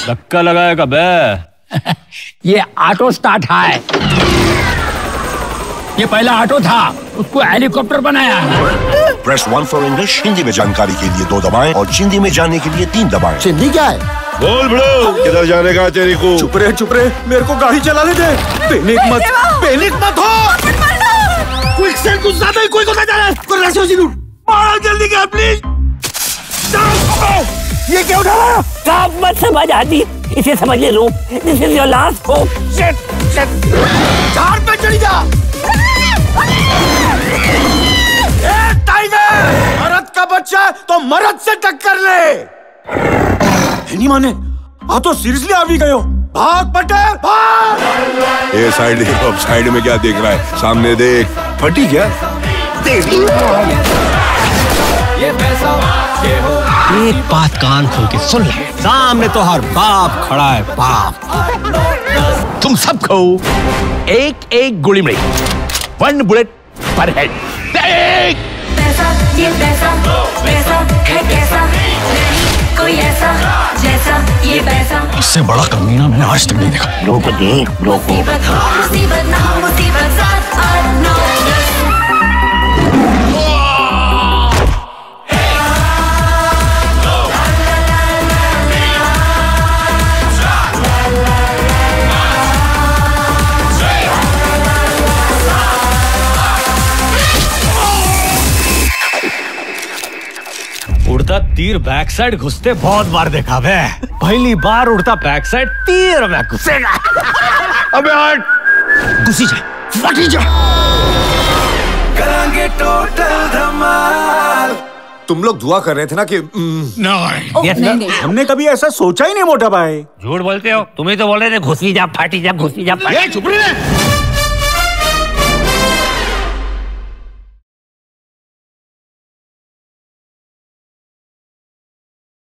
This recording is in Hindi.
धक्का लगाएगा बे। ये ऑटो स्टार्ट है। ये पहला ऑटो था, उसको हेलीकॉप्टर बनाया। Press 1 for English. हिंदी में जानकारी के लिए 2 दबाएं और हिंदी में जाने के लिए 3 दबाएं। हिंदी क्या है? बोल बड़ो, किधर जाने का तेरे को? चुप रहे, मेरे को गाड़ी चलाने दे। पैनिक मत हो। क्विक सेल कुछ ज्यादा ही कोई को जा रहा है। कोई रास्ते से मारो जल्दी कर प्लीज। ये क्या उठा रहा है? आप मत समझ आती, इसे समझ ले रो। This is your last hope. Shit. झाड़ पे चढ़ी जा। ए टाइगर, मर्द का बच्चा है तो मर्द से टक्कर ले। नहीं माने, हाँ तो सीरियसली आ भी गए हो। भाग पटेल भाग। ये साइड में क्या देख रहा है? सामने देख। फटी क्या? देख। एक बात कान खोल के सुन ले, सामने तो हर बाप खड़ा है, बाप। तुम सब खो एक गोली में, 1 बुलेट पर हेड। पैसा ये पैसा है कैसा, नहीं कोई ऐसा जैसा ये पैसा। इससे बड़ा कमीना मैंने आज तक नहीं देखा। रोको देख, रोको। मुसीबत ना हो मुसीबत, 7 8 9 10। उड़ता तीर बैक साइड घुसते बहुत बार देखा बे। पहली बार उड़ता बैक साइड तीर में घुसेगा। अबे हट। घुसी जा, फटी जा। करांगे टोटल धमाल। तुम लोग दुआ कर रहे थे ना कि नहीं। हमने कभी ऐसा सोचा ही नहीं मोटा भाई। झूठ बोलते हो, तुम ही तो बोल रहे थे घुसी जा, फाटी जा, घुसी जा, फाटी। चुप रहे।